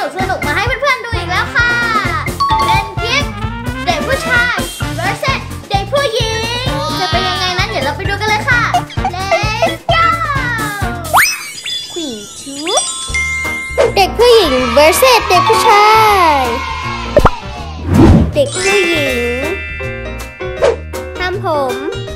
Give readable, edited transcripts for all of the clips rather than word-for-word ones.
นุกมาให้เพื่อนๆดูอีกแล้วค่ะเป็นคลิปเด็กผู้ชาย vs เด็กผู้หญิงจะเป็นยังไงนั้นเดี๋ยวเราไปดูกันเลยค่ะ Let's go ขี่ชุดเด็กผู้หญิง vs เด็กผู้ชายเด็กผู้หญิงทำผม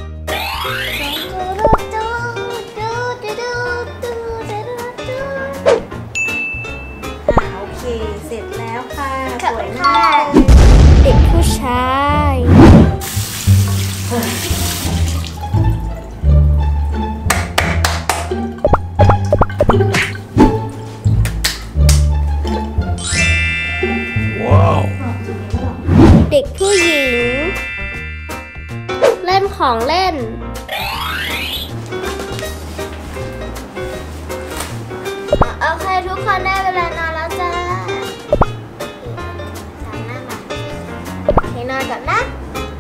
โอเคเสร็จแล้วค่ะสวยมากเด็กผู้ชายเด็กผู้หญิงเล่นของเล่นโอเคทุกคนได้เวลานอนแล้วจ้าสามหน้ามาโอเคนอนก่อนนะ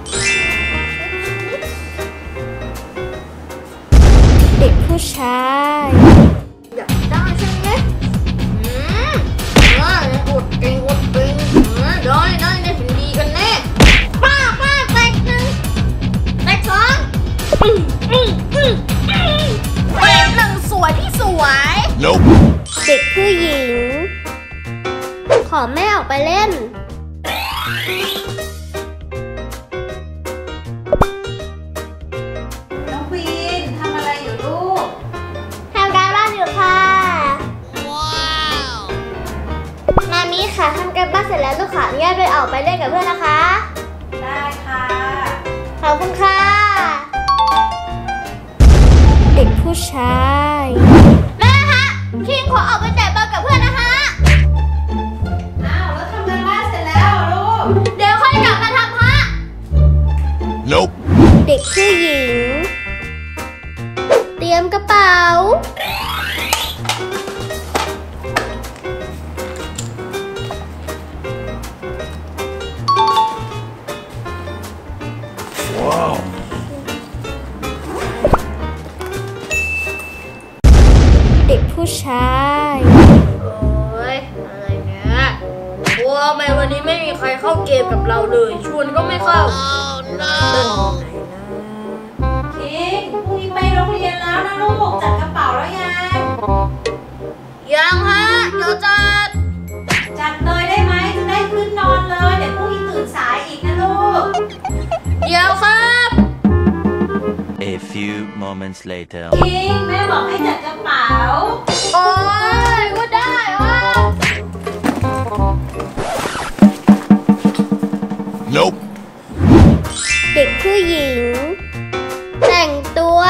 เด็กผู้ชายอยากได้ใช่ไหมอุดเองอุดเองได้ถึงดีกันแน่ป้าแตกหนึ่งแตกสองแตกหนึ่งสวยที่สวยเด็กผู้หญิงขอแม่ออกไปเล่นน้องควีนทำอะไรอยู่ลูกทำการบ้านอยู่ค่ะว้าวมามิค่ะทำการบ้านเสร็จแล้วลูกขออนุญาตไปออกไปเล่นกับเพื่อนนะคะได้ค่ะขอบคุณค่ะเด็กผู้ชายแม่ฮะคิงขอออกไปแต่บอลกับเพื่อนนะคะอ้าวแล้วทำการบ้านเสร็จแล้วลูกเดี๋ยวค่อยกลับมาทำฮะ Nope เด็กผู้หญิงเตรียมกระเป๋าเด็กผู้ชายโอ้ยอะไรเนี่ยว้าแม่วันนี้ไม่มีใครเข้าเกมกับเราเลยชวนก็ไม่เข้าเล่นยังไงนะคิงพรุ่งนี้ไปโรงเรียนแล้วนะลูกจัดกระเป๋าแล้วยังฮะเดี๋ยวจัดเลยได้ไหมจะได้ขึ้นนอนเลยเดี๋ยวพรุ่งนี้ตื่นสายอีกนะลูกเดี๋ยวครับ A few moments later คิงแม่บอกให้จัดกระเป๋าโอ้ยก็ได้วะ Nope เด็กผู้หญิงแต่งตัว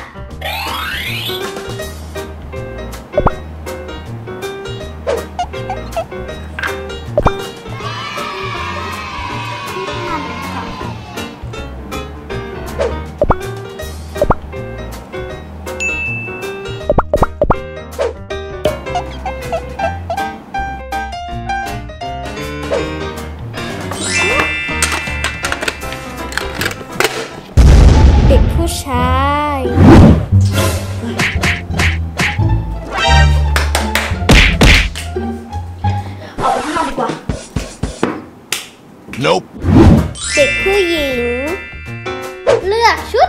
เด็กผู้ชายออกไปข้างนอกดีกว่า Nope เด็กผู้หญิงเลือกชุด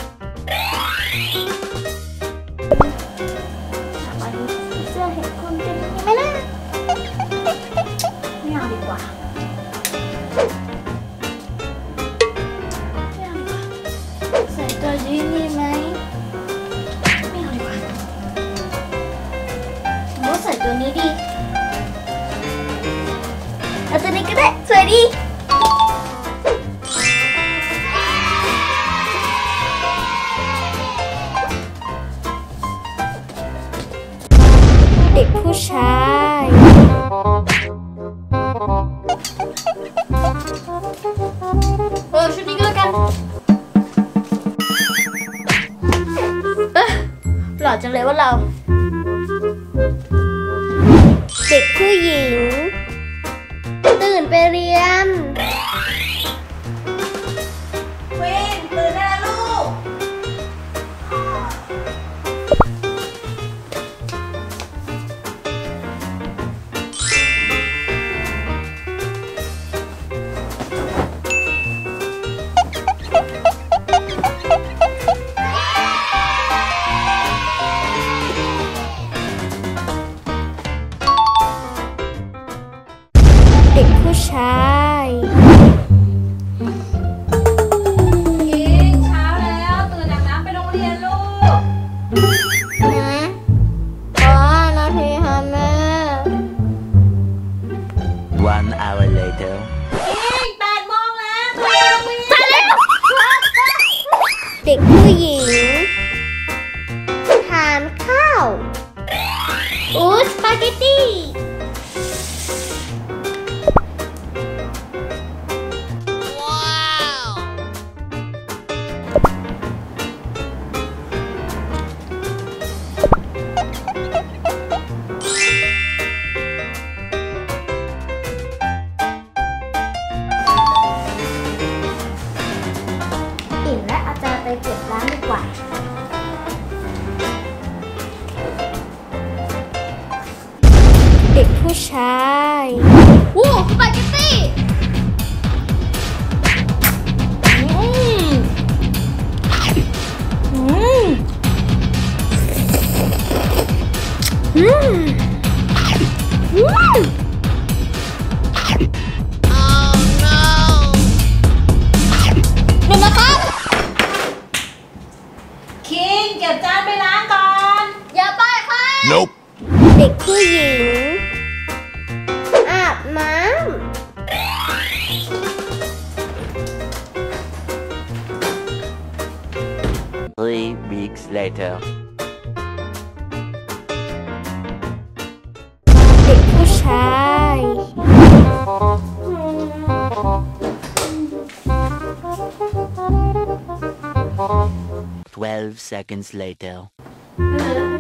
เสื้อเห็นคนเป็นยังไงนะไม่เอาดีกว่าใส่ตัวนี้ดีไหมไม่เอาดีกว่าผมว่าใส่ตัวนี้ดีเอาตัวนี้ก็ได้สวยดีเด็กผู้ชายชุดนี้ก็แล้วกันหล่อจังเลยว่าเราเด็กผู้หญิงตื่นไปเรียนควีนตื่นได้แล้วลูกเชายคิงเช้าแล้วตื่นอาบน้ำไปโรงเรียนลูกนะขอ5 นาทีค่ะแม่ 1 hour later. คิง8 โมงแล้วไปโรงเรียนเด็กผู้หญิงทานข้าวสปาเกตตี้อิ่มและอาจารย์ไปเก็บร้านดีกว่า เด็กผู้ชายวู้สปาเกตตี้เดี๋ยวนะครับคิงเก็บจานไปล้างก่อนอย่าไปค่ะ Nope. เด็กผู้หญิง อาบน้ 3 weeks later. ำ เด็กผู้ชาย 12 seconds later. เหลือ